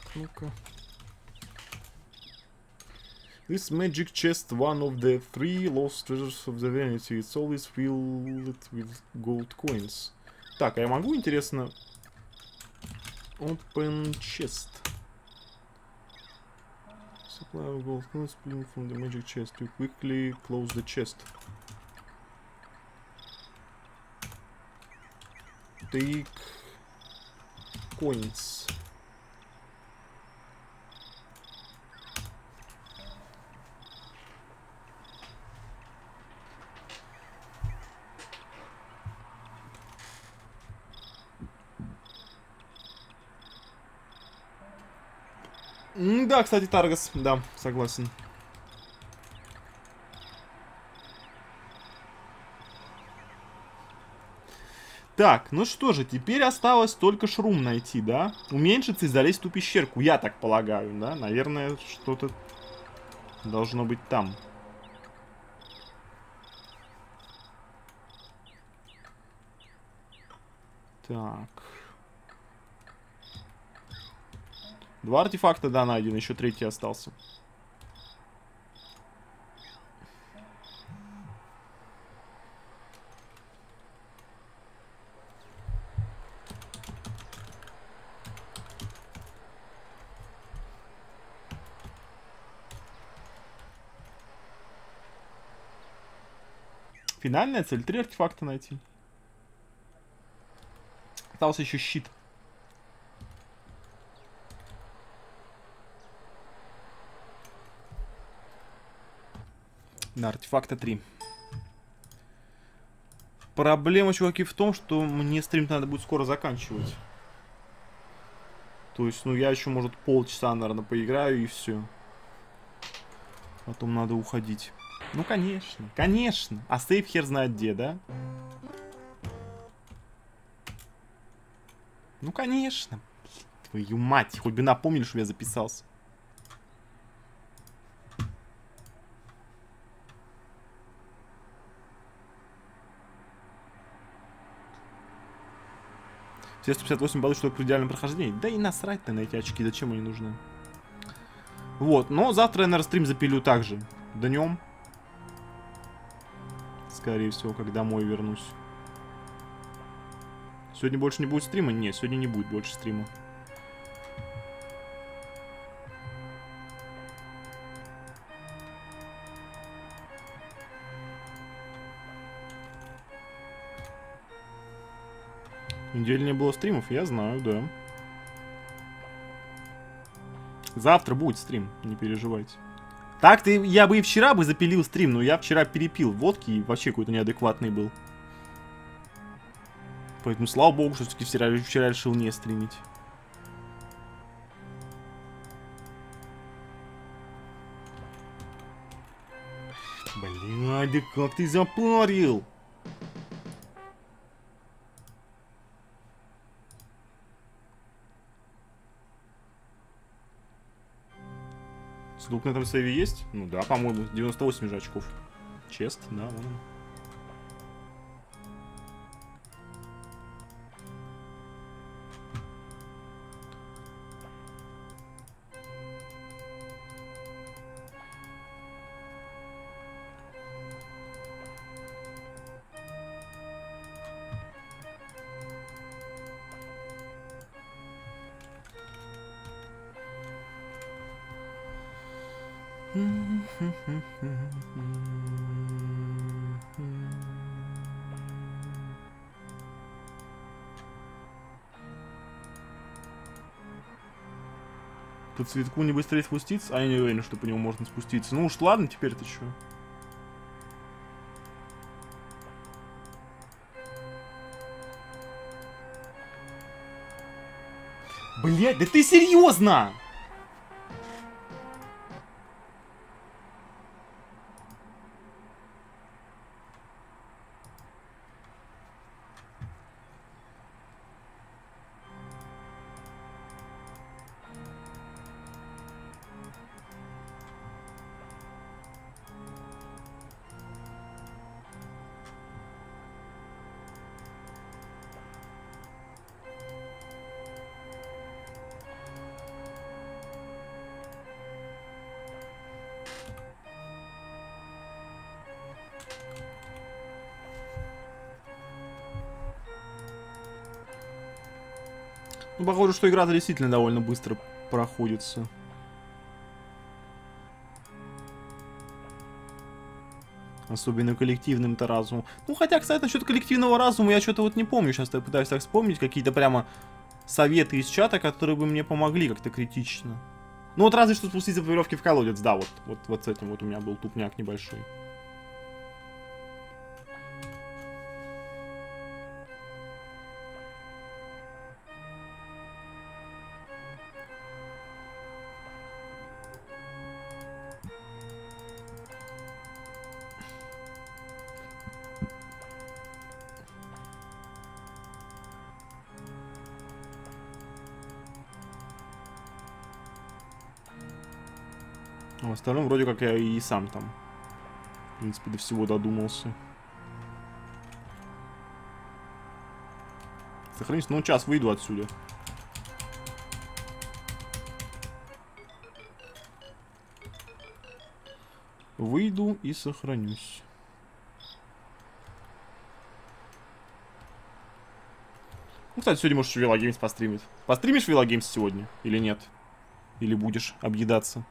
Ну-ка. This magic chest, one of the 3 lost treasures of the vanity. It's always filled with gold coins. Так, а я могу, интересно... Open chest. Supply of gold coins spring from the magic chest. To quickly close the chest. Take coins. Да, кстати, Таргас. Да, согласен. Так, ну что же, теперь осталось только шрум найти, да? Уменьшиться и залезть в ту пещерку, я так полагаю, да? Наверное, что-то должно быть там. Так. 2 артефакта, да, найден, еще 3-й остался. Финальная цель — 3 артефакта найти. Остался еще щит. Да, артефакта 3. Проблема, чуваки, в том, что мне стрим надо будет скоро заканчивать. То есть, ну, я еще, может, полчаса, наверное, поиграю и все. Потом надо уходить. Ну, конечно, конечно. А сейф хер знает где, да? Ну, конечно. Твою мать, хоть бы напомнили, что я записался. Все 158 баллов, что при идеальном прохождении. Да и насрать на эти очки, зачем они нужны? Вот, но завтра я, наверное, стрим запилю также. Днем. Скорее всего, как домой вернусь. Сегодня больше не будет стрима? Нет, сегодня не будет больше стрима. Неделю не было стримов, я знаю, да. Завтра будет стрим, не переживайте. Так-то я бы и вчера бы запилил стрим, но я вчера перепил водки и вообще какой-то неадекватный был. Поэтому слава богу, что все-таки вчера решил не стримить. Блядь, да как ты запарил? Сундук на этом сейве есть? Ну да, по-моему, 98 же очков. Чест, да, вон он. Тут цветку не быстрее спуститься? А я не уверен, что по нему можно спуститься. Ну уж ладно, теперь-то что? Блять, да ты серьезно? Ну, похоже, что игра действительно довольно быстро проходится. Особенно коллективным-то разумом. Ну, хотя, кстати, насчет коллективного разума я что-то вот не помню. Сейчас я пытаюсь так вспомнить какие-то прямо советы из чата, которые бы мне помогли как-то критично. Ну, вот разве что спуститься по веревке в колодец, да, вот с этим вот у меня был тупняк небольшой. А в остальном вроде как я и сам там, в принципе, до всего додумался. Сохранись, ну сейчас выйду отсюда. Выйду и сохранюсь. Ну, кстати, сегодня можешь Вилла Геймс постримить. Постримишь Вилла Геймс сегодня или нет? Или будешь объедаться?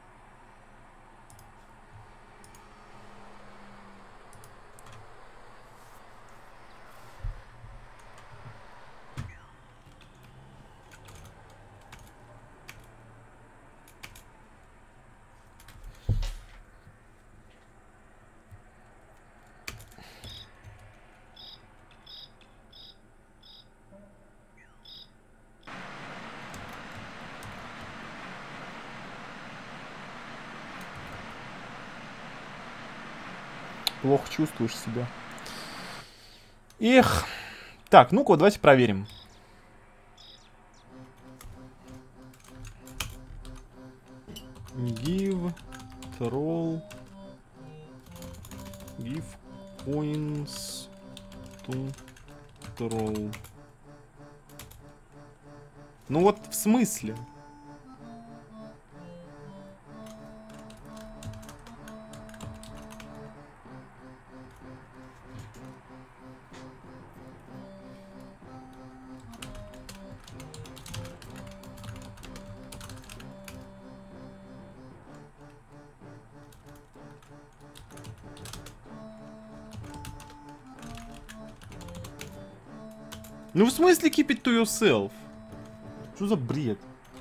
Плохо чувствуешь себя. Эх. Так, ну-ка, давайте проверим. Give troll. Give coins to troll. Ну вот в смысле? Ну в смысле keep it to yourself? Что за бред?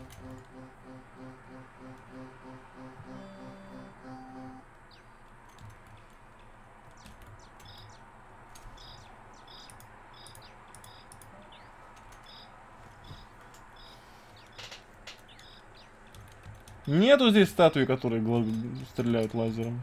Нету здесь статуи, которые стреляют лазером.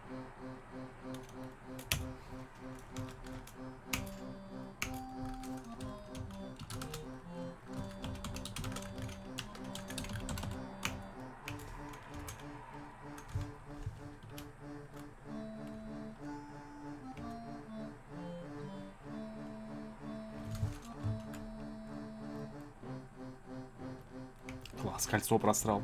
Класс, кольцо просрал.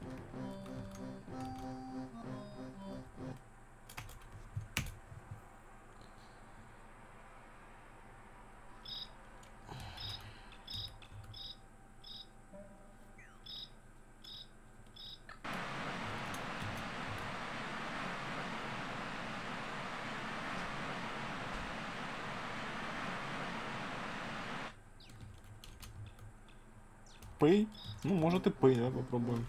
Pay? Ну, может и Pay, да, попробуем.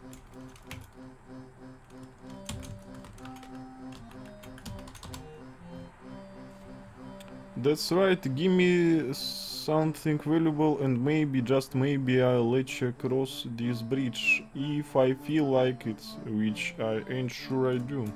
That's right, give me something valuable and maybe, just maybe, I'll let you cross this bridge if I feel like it, which I ain't sure I do.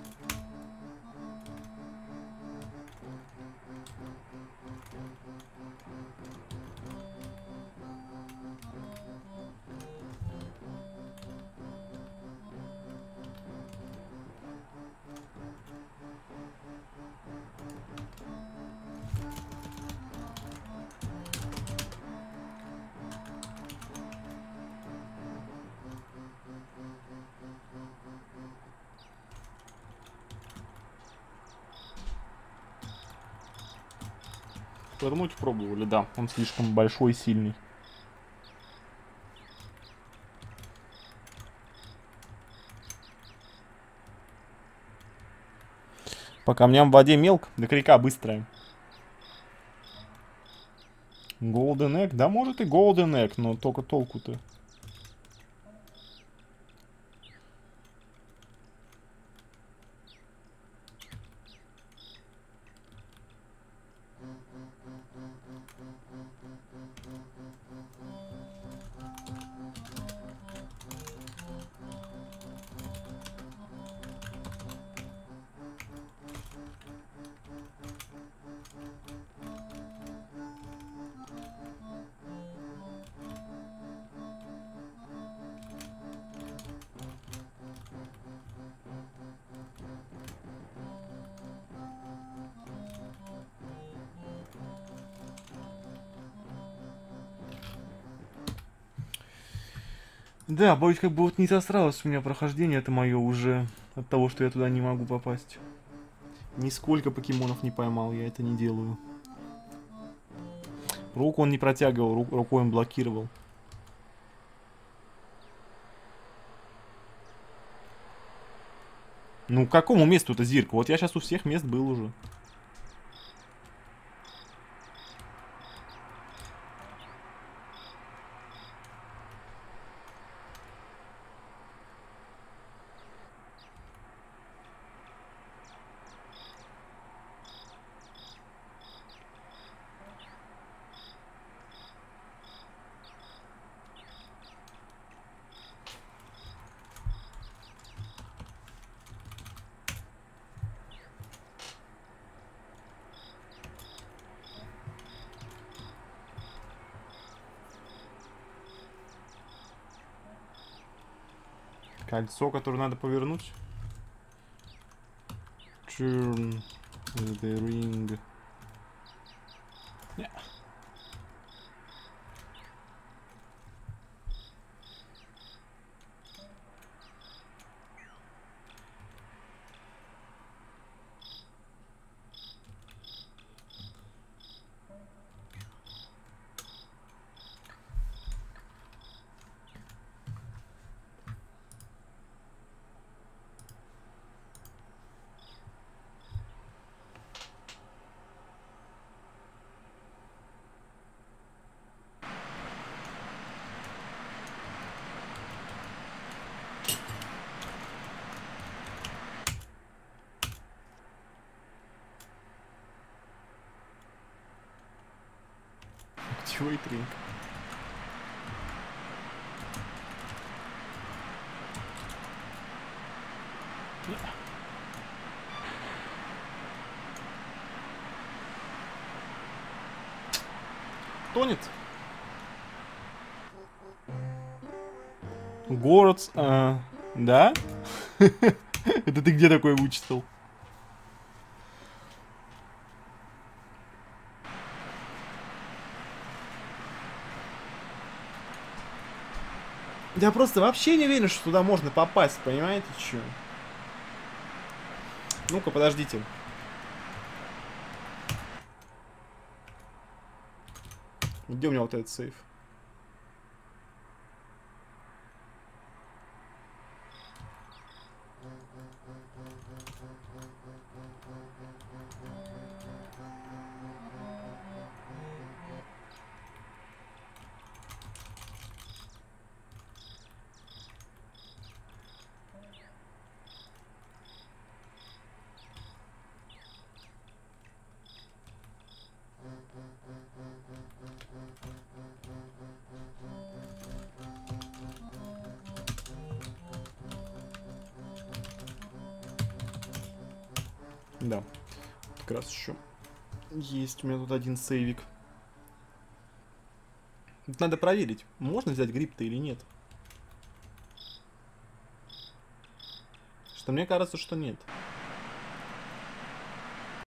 Повернуть пробовали, да, он слишком большой и сильный. По камням в воде мелко, да река быстрая. Golden Egg? Да, может и Golden Egg, но только толку-то. Да, боюсь, как бы вот не засралось у меня прохождение это мое уже от того, что я туда не могу попасть. Нисколько покемонов не поймал, я это не делаю. Руку он не протягивал, рукой он блокировал. Ну, к какому месту-то, Зирка? Вот я сейчас у всех мест был уже. Кольцо, которое надо повернуть. Turn the ring. Yeah. Activate ring. Yeah. Тонет. Город, да? Это ты где такое вычитал? Я просто вообще не уверен, что туда можно попасть, понимаете, чё? Ну-ка, подождите. Где у меня вот этот сейф? Да, как раз еще есть у меня тут один сейвик. Тут надо проверить, можно взять гриб-то или нет. Что мне кажется, что нет.